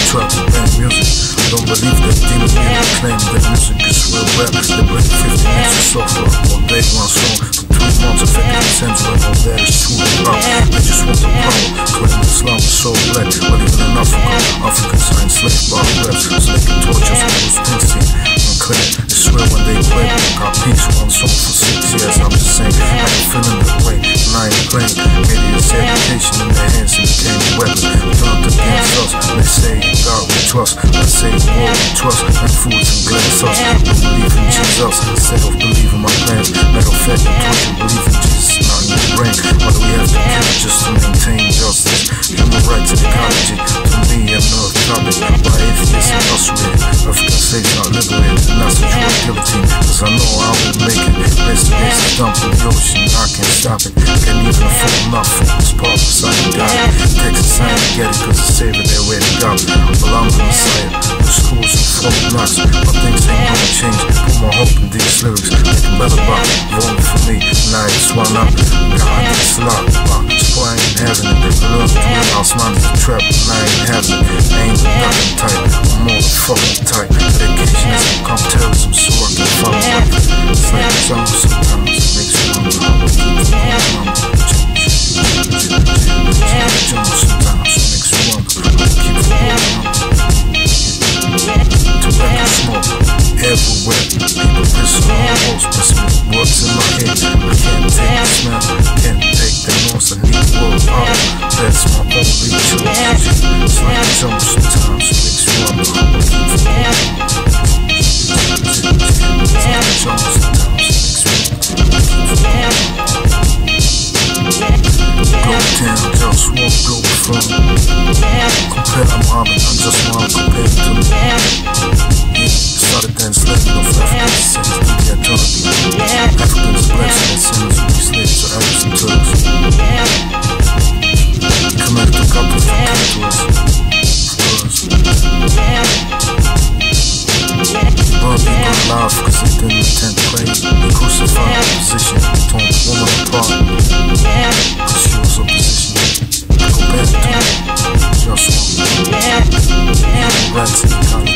trap and band music. I don't believe that demon men claim that music is real rap. They bring 50 minutes of soft rock all day, one song for 2 months, affecting the center of all that is truly rock. They just want the power, claim Islam is so black. But even in Africa, Africans are enslaved by raps, so they can torture us with Springsteen and Claire. It's real when they play, got peace, one song for 6 years. I'm just saying, I ain't feeling that way, and I ain't playing. Maybe it's education in their hands and became a weapon. Turned against us, they say God we trust. I say war we trust, and foods and glass us. We believe in Jesus instead of believing my plans. Matter of fact, I told you believe in Jesus, not in your brain. Why do we have to kill just to maintain justice? Human rights and ecology, to me, another topic. Why atheists incarcerated, African slaves not liberated, and that's the true guillotine. Cause I know I will make it. Best days is dumped in the ocean, I can't stop it. Can't even afford enough for this part, cause I ain't got it. Texas, I ain't get it, cause the savior there where they got it. Well, I'm the Messiah, the schools are full of nuts, but things ain't gonna change. Put my hope in these lyrics, make a better rock. Vote for me, and I just wanna God, it's a lot, that's why I ain't having it. I love the real house, mine is a trap, and I ain't having it. I ain't nothing tight, I'm more than fucking tight. Dedication is come terrorism, so I can follow life. It's like the summer sometimes, it makes you wonder how I keep from going on. Sometimes it makes you wonder how I keep from going on. Tobacco smoke everywhere, people pissing on walls, pissing words in my head. I can't take the smell, can't take the noise, I need world power. That's my only choice. It's like the summer sometimes, it makes you wonder how I keep from going on. It's like the summer sometimes, it makes you wonder how I keep from going on. Go down, JustWar, Globalfirm. Compare Muhammad, Unconditional, compared to me. Started then slaving of African sins to the eternity. Africans, blacks, and sinners will be slaves to Arabs and Turks. Committed to couple from came to us. Burn people alive because they didn't intend to play. They crucified the opposition, torn the woman apart. Cause she was opposition. Compared to me, JustWar. Human rights and ecology.